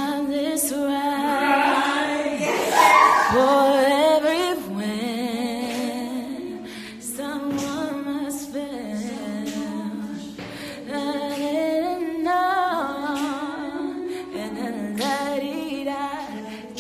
time is right for every win. Someone must feel that it enough, and then let it out.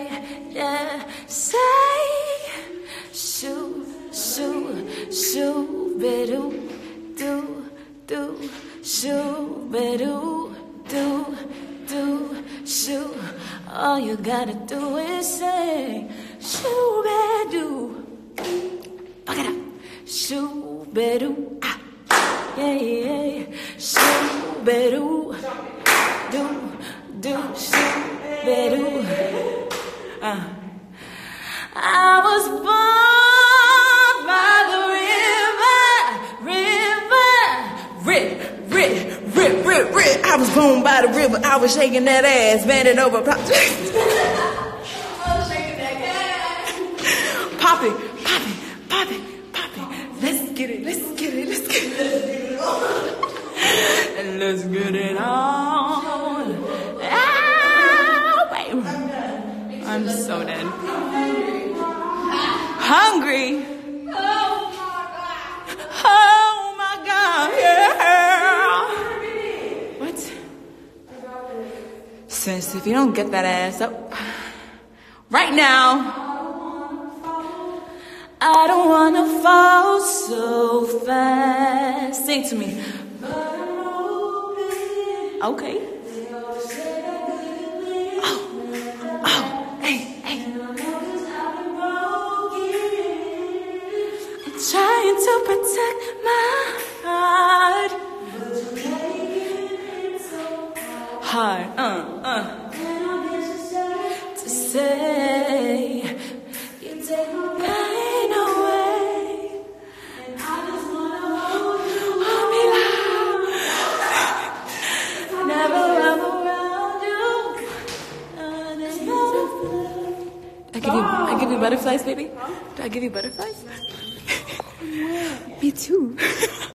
Say, shoo, shoo, shoo, be-doo, do, do, shoo, be-doo, do, do, shoo. All you gotta do is say, shoo, be-doo, fuck it up, shoo, be-doo, ah, yeah, yeah, shoo, be-doo, do, shoo, be-doo. I was born by the river. I was born by the river. I was shaking that ass, bending over. I was shaking that ass. Pop it. Let's get it on. And let's get it on. Ah, wait. I'm so dead. Hungry. Oh my God. Yeah. What? Sis, if you don't get that ass up right now, I don't wanna fall so fast. Sing to me. Okay. Trying to protect my heart. Hard, to say you take my pain away. And I just wanna hold me loud. Never ever around you. I give you butterflies, baby. Do I give you butterflies? Me too.